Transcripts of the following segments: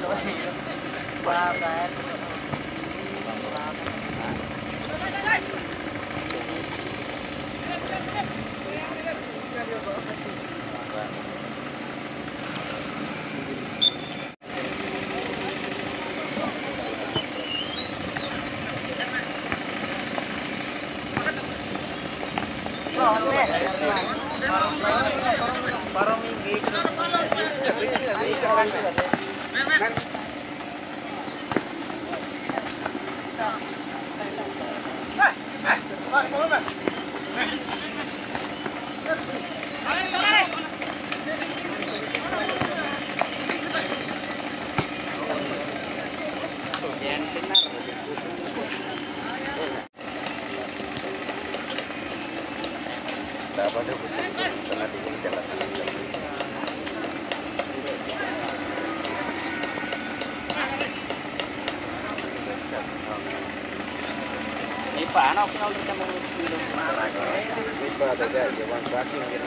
Paano kung ulit ka mong tulong marag? Hindi pa taga, yung tracking yun.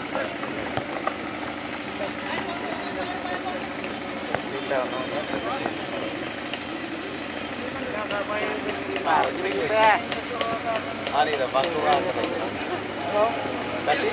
Bitaw, no? Ano yun? Bangkuwa ka na yun? Dati?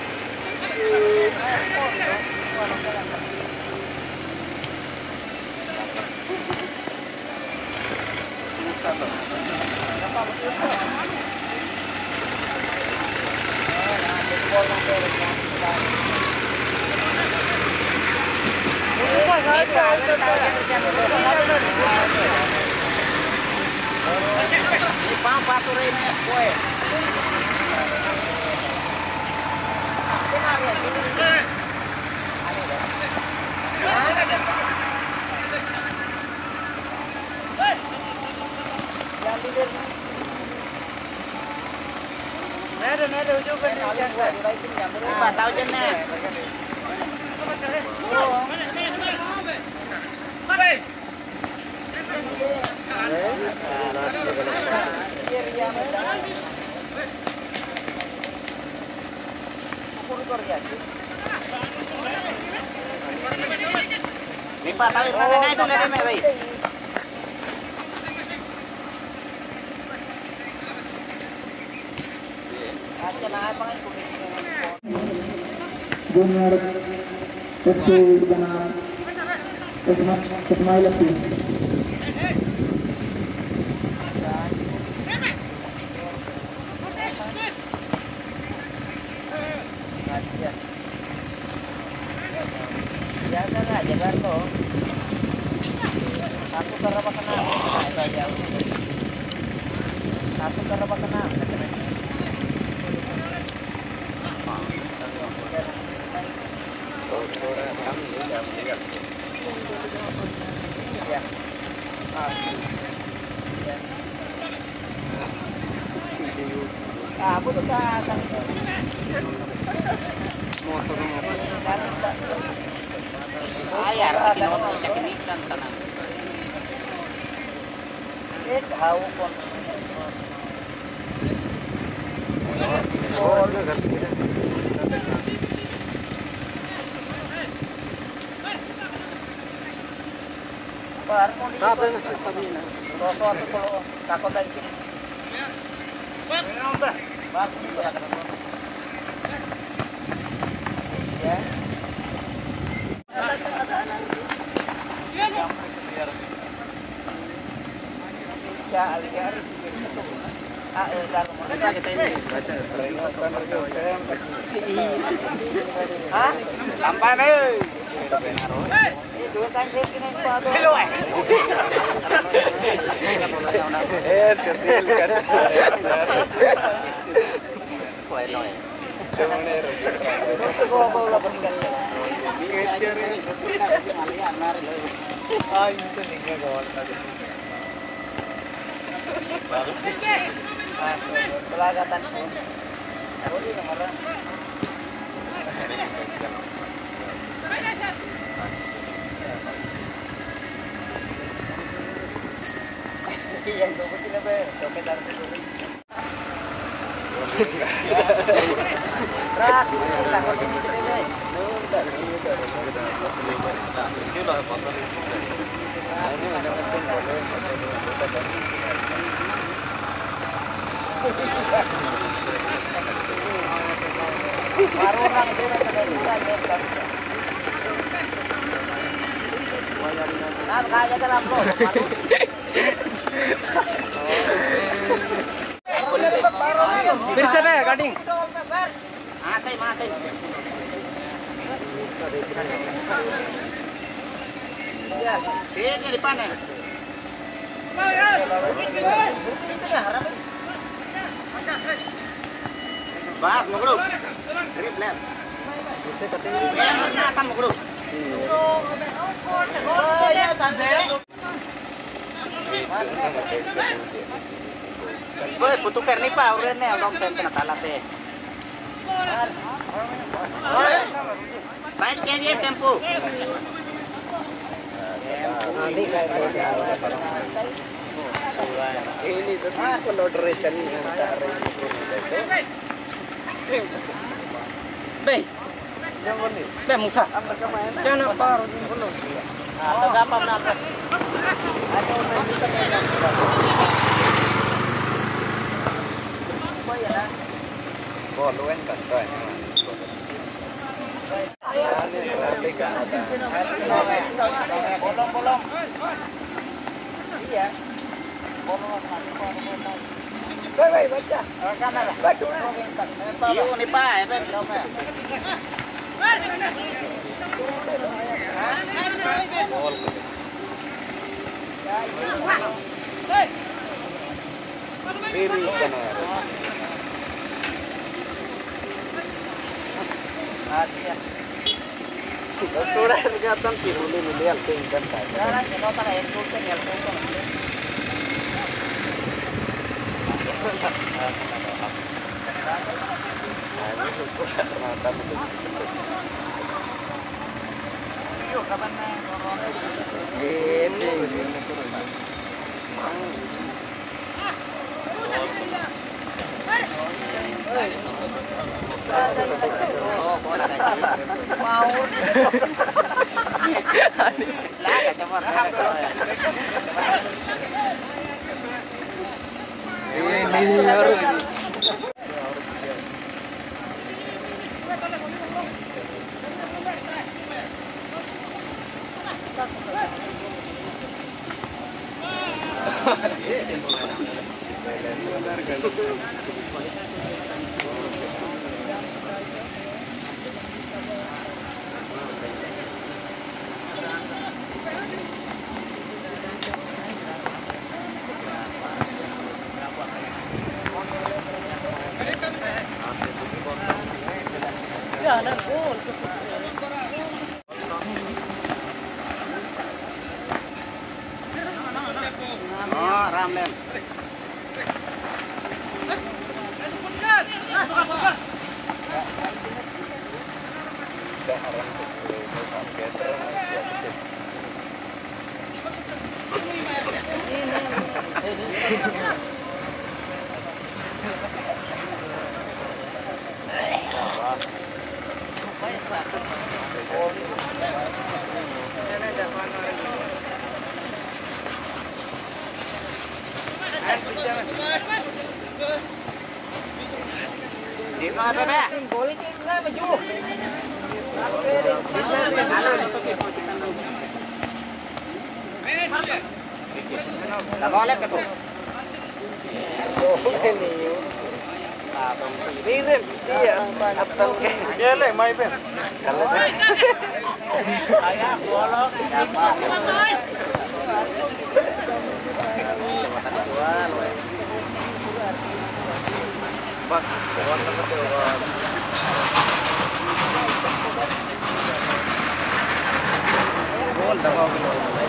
Nada ujung kan tahu je ni. Ni pak tahu mana itu nada me baik. Junior FC dengan Ismail FC. Jaga nggak, jaga tuh. Satu karena kena, itu aja. Satu karena kena. Aku tuh kan mau suruh ayar mau cek ini kan tanah tahu kon Sabina. Kalau takut lagi sini. Bagus itu akan. Ya. Ya, aliar. Dalam kita ini baca hah? Lampai deh. Itu kan sini padu. Kecil kan. Kue noy. Sebenarnya. Gua bawa peninggal. Ngejar ini. Ah, itu nih gua tadi. Pelagatan pun. Aku di nomor. Yang dompet ini be, dompet harus dulu. Rak, takut ini be. फिर से पे कटिंग ठीक है depan ya. Bas, mau dulu. Grip left. Bisa ketinggi. Akan mau dulu. Oh, ya tante. Boy, putukar nih Pak, uren nih, abang kena talat deh. Baik aja tempo. Ini tuh kalau direction Bey, Bey Musa. Jangan apa? Atau gampang nak? Ada orang kita yang Boluen kan tuh. Bolong-bolong. Iya. Bolong. Baca. Kamera. Yuk nih Pak, Kiri kanan. Thora kelihatan tiruli miliar tingkat kan. Sekarang kita tak air kultur yang kultur. Yuk kapan mau lah kacamata ini harus oh, ram lem. Di mana Bebe? Boleh tinggal maju. Tak boleh ke tu? Ririn, iya. Atau ke? Dia le, mai pen. Kalau Saya bolong. Bak, kawan teman tu. Gol dah kau.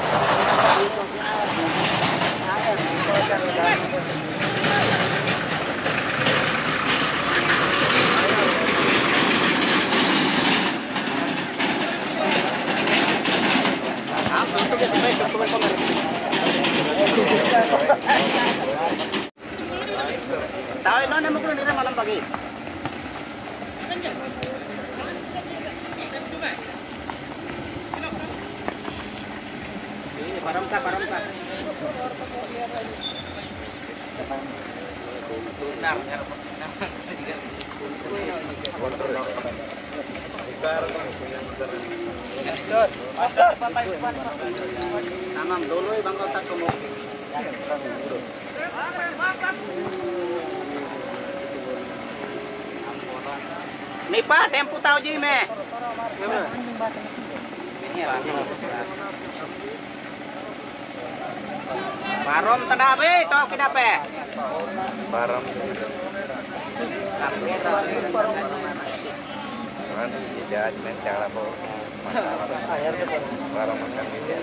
Tahu ini nama kulo ni malam pagi. Paromka. Tamam dulu bang kontak kamu. Nih Pak, tempo tahu ji me. Barom tadabe to kinape. Baram. Kan tidak mencala po. Baram makan media.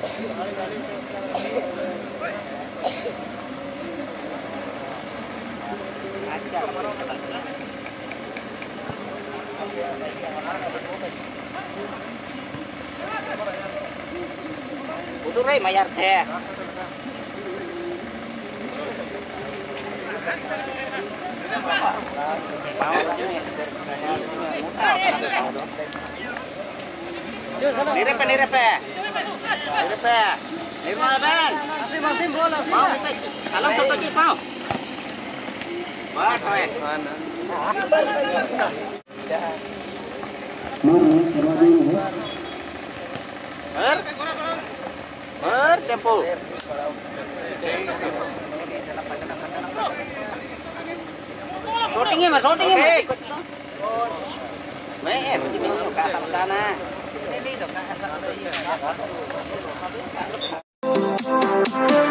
Udah mayar teh. Nirepe. Lima ben. Masih bola. Mau kalau satu lagi mau. Buat kowe. Tempo. Shootingnya mas. Main, ka sana.